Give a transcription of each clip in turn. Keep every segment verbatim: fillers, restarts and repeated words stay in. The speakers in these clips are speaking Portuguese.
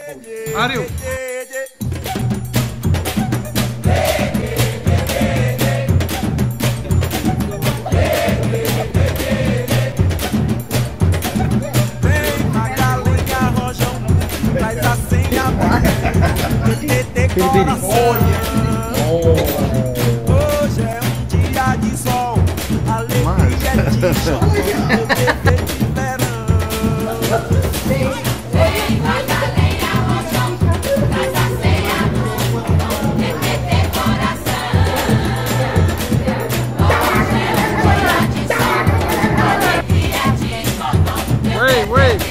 Ariel. Vem, Magalinha, Rojão, traz a senha do T T Coração. Hoje é um dia de sol, alegria de show, no T V de verão. Vem, Magalinha, Rojão, traz a senha do T T Coração. Hoje é um dia de sol, alegria de show, Wait, wait.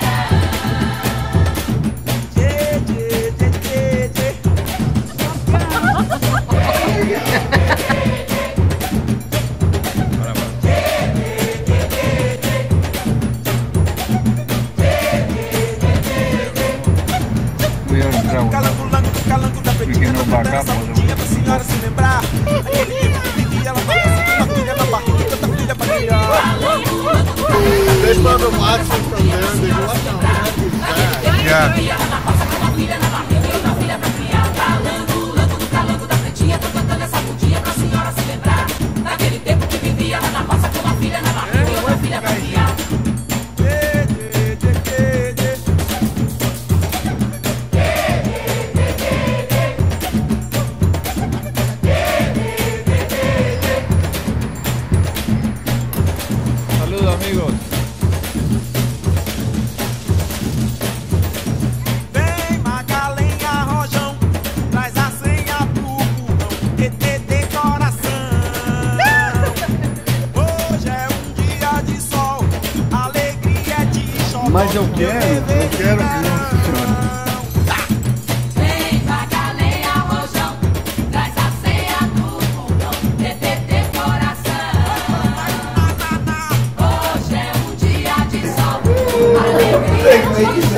Calango, lango, calango da pretinha, não vai dar essa mundinha pra senhora se lembrar. Aquele tempo que vivia, ela tava assim, uma filha na barriga, tanta filha pra criar. Deixa o Max entendendo, igual a Yeah. Saludos, amigos. Vem, Magalinha, Rojão, traz a senha pro pulmão, T T T Coração. Hoje é um dia de sol, alegria de show. Mas eu quero, eu quero que não funcione. Vem, Magalinha, Rojão, traz a senha do fundão, T T T Coração. Hoje é um dia de sol, alegria de